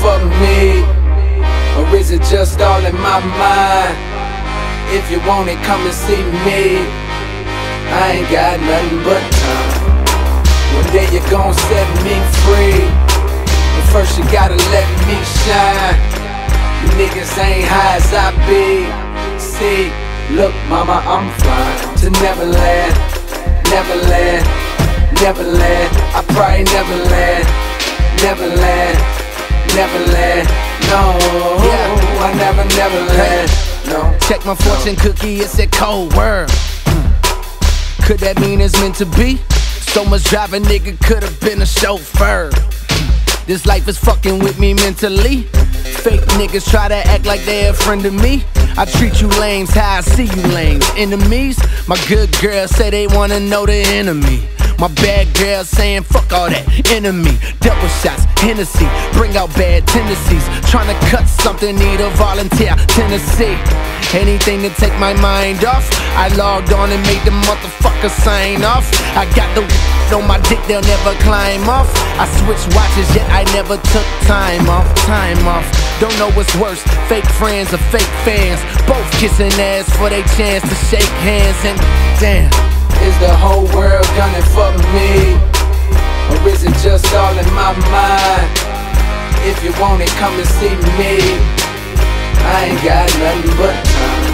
for me? Or is it just all in my mind? If you want it, come and see me. I ain't got nothing but time. One day you're gon' set me free, but first you gotta let me shine. You niggas ain't high as I be. See, look mama, I'm flying to Neverland, Neverland, Neverland. I probably Neverland, Neverland, Neverland. No, yeah, I never land. No. Check my fortune cookie, it's a cold world. Could that mean it's meant to be? So much driving, nigga could've been a chauffeur. This life is fucking with me mentally. Fake niggas try to act like they're a friend of me. I treat you lames how I see you lames. Enemies, my good girls say they wanna know the enemy. My bad girl saying fuck all that enemy. Double shots, Hennessy, bring out bad tendencies. Tryna cut something, need a volunteer, Tennessee. Anything to take my mind off. I logged on and made the motherfucker sign off. I got the on my dick, they'll never climb off. I switched watches, yet I never took time off. Don't know what's worse, fake friends or fake fans. Both kissing ass for their chance to shake hands. And damn, is the whole world gunning for me? Or is it just all in my mind? If you want it, come and see me. I ain't got nothing but time.